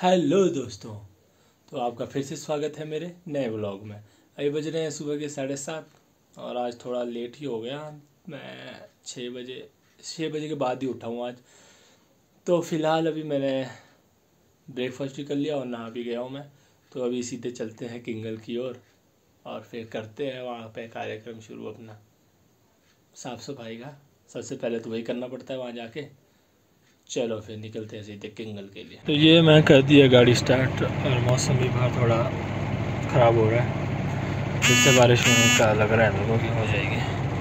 Hello दोस्तों, तो आपका फिर से स्वागत है मेरे नए व्लॉग में। अभी बज रहे हैं सुबह के 7:30 और आज थोड़ा लेट ही हो गया। मैं 6 बजे के बाद ही उठा हूँ आज। तो फ़िलहाल अभी मैंने ब्रेकफास्ट भी कर लिया और नहा भी गया हूँ मैं। तो अभी सीधे चलते हैं किंगल की ओर और फिर करते हैं वहाँ पे कार्यक्रम शुरू अपना साफ़ सफाई का। सबसे पहले तो वही करना पड़ता है वहाँ जाके। चलो फिर निकलते हैं सीधे किंगल के लिए। तो ये मैं कर दिया गाड़ी स्टार्ट और मौसम भी बाहर थोड़ा ख़राब हो रहा है। फिर से बारिश होने का लग रहा है मेरे को कि हो जाएगी।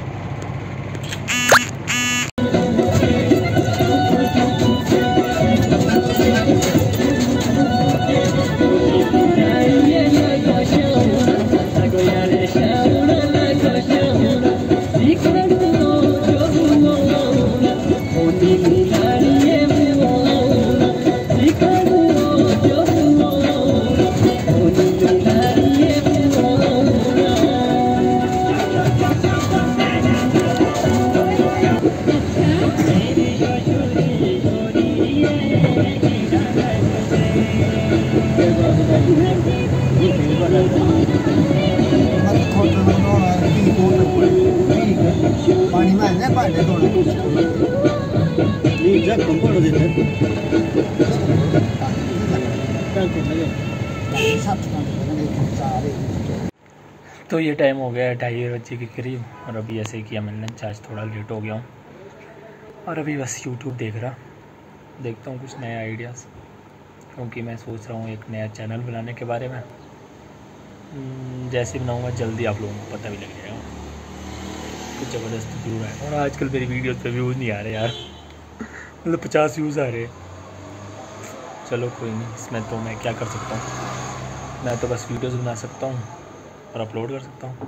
तो ये टाइम हो गया है 2:30 के करीब और अभी ऐसे ही किया मैंने आज थोड़ा लेट हो गया हूँ और अभी बस यूट्यूब देखता हूँ कुछ नए आइडियाज़, क्योंकि मैं सोच रहा हूँ एक नया चैनल बनाने के बारे में। जैसे बनाऊँगा जल्दी आप लोगों को पता भी लग जाएगा। कुछ ज़बरदस्त व्यू है और आजकल मेरी वीडियोस पे व्यूज़ नहीं आ रहे यार, मतलब 50 व्यूज़ आ रहे। चलो कोई नहीं, इसमें तो मैं क्या कर सकता हूँ। मैं तो बस वीडियोस बना सकता हूँ और अपलोड कर सकता हूँ,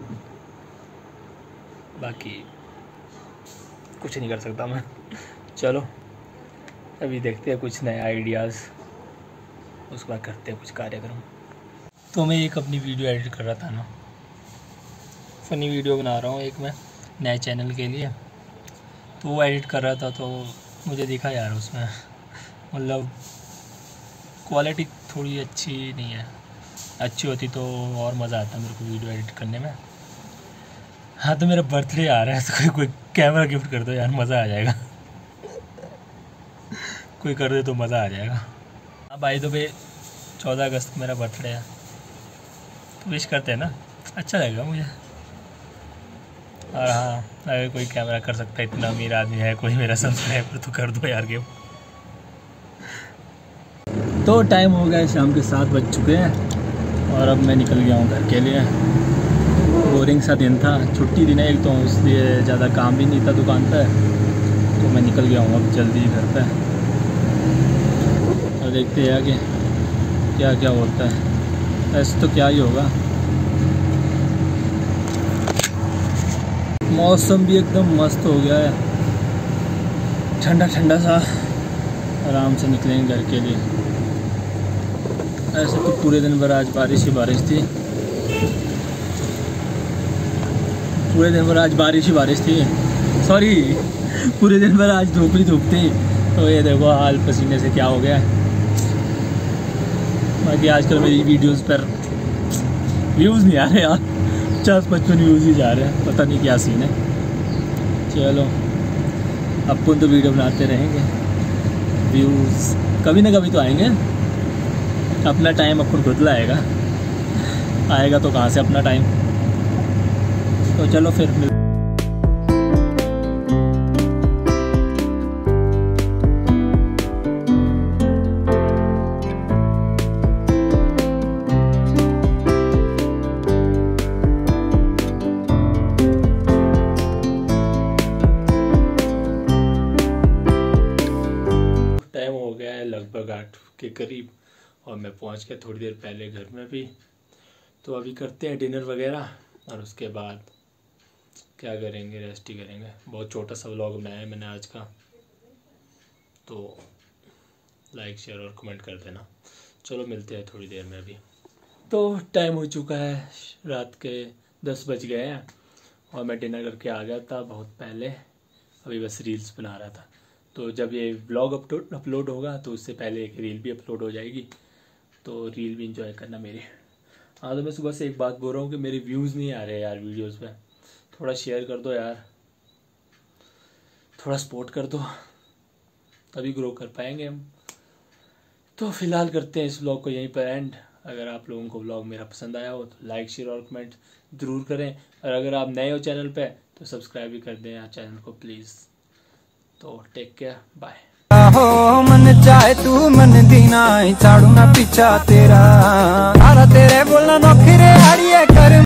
बाकी कुछ नहीं कर सकता मैं। चलो अभी देखते हैं कुछ नए आइडियाज़, उसके बाद करते हैं कुछ कार्यक्रम। तो मैं एक अपनी वीडियो एडिट कर रहा था ना, फ़नी वीडियो बना रहा हूँ एक मैं नए चैनल के लिए। तो वो एडिट कर रहा था तो मुझे दिखा यार उसमें मतलब क्वालिटी थोड़ी अच्छी नहीं है। अच्छी होती तो और मज़ा आता मेरे को वीडियो एडिट करने में। हाँ तो मेरा बर्थडे आ रहा है तो कोई कैमरा गिफ्ट कर दो यार, मज़ा आ जाएगा। कोई कर दे तो मज़ा आ जाएगा। हाँ भाई, तो भाई 14 अगस्त को मेरा बर्थडे है तो विश करते हैं ना, अच्छा लगेगा मुझे। और हाँ, अगर कोई कैमरा कर सकता है, इतना अमीर आदमी है कोई मेरा सब्सक्राइबर, तो कर दो यार गिफ्ट। तो टाइम हो गया है, शाम के 7 बज चुके हैं और अब मैं निकल गया हूँ घर के लिए। बोरिंग सा दिन था, छुट्टी दिन है एक तो, इसलिए ज़्यादा काम भी नहीं था दुकान पर, तो मैं निकल गया हूँ अब जल्दी घर पे। और देखते हैं कि क्या क्या होता है। ऐसे तो क्या ही होगा, मौसम भी एकदम मस्त हो गया है, ठंडा ठंडा सा। आराम से निकलेंगे घर के लिए। ऐसे तो पूरे दिन भर आज बारिश ही बारिश थी, पूरे दिन भर आज बारिश ही बारिश थी, सॉरी पूरे दिन भर आज धूप ही धूप थी। तो ये देखो हाल पसीने से क्या हो गया है। बाकी आजकल मेरी वीडियोस पर व्यूज़ नहीं आ रहे यार, 50-55 व्यूज़ ही जा रहे हैं, पता नहीं क्या सीन है। चलो अपन तो वीडियो बनाते रहेंगे, व्यूज़ कभी ना कभी तो आएंगे। अपना टाइम अपन खुद लाएगा, आएगा तो कहाँ से अपना टाइम। तो चलो फिर टाइम हो गया है लगभग 8 के करीब और मैं पहुंच गया थोड़ी देर पहले घर में भी। तो अभी करते हैं डिनर वगैरह और उसके बाद क्या करेंगे, रेस्ट ही करेंगे। बहुत छोटा सा व्लॉग बनाया है मैंने आज का, तो लाइक शेयर और कमेंट कर देना। चलो मिलते हैं थोड़ी देर में अभी। तो टाइम हो चुका है, रात के 10 बज गए हैं और मैं डिनर करके आ गया था बहुत पहले। अभी बस रील्स बना रहा था, तो जब ये व्लॉग अपलोड होगा तो उससे पहले एक रील भी अपलोड हो जाएगी। तो रील भी इंजॉय करना मेरे। हाँ तो मैं सुबह से एक बात बोल रहा हूँ कि मेरे व्यूज़ नहीं आ रहे यार वीडियोस पे, थोड़ा शेयर कर दो यार, थोड़ा सपोर्ट कर दो, तभी ग्रो कर पाएंगे हम। तो फिलहाल करते हैं इस व्लॉग को यहीं पर एंड। अगर आप लोगों को व्लॉग मेरा पसंद आया हो तो लाइक शेयर और कमेंट ज़रूर करें, और अगर आप नए हो चैनल पे तो सब्सक्राइब भी कर दें यार चैनल को प्लीज़। तो टेक केयर, बाय। हो मन चाहे तू मन दीना, झाड़ू ना पीछा तेरा, तेरे बोलना नौकरी आड़िए कर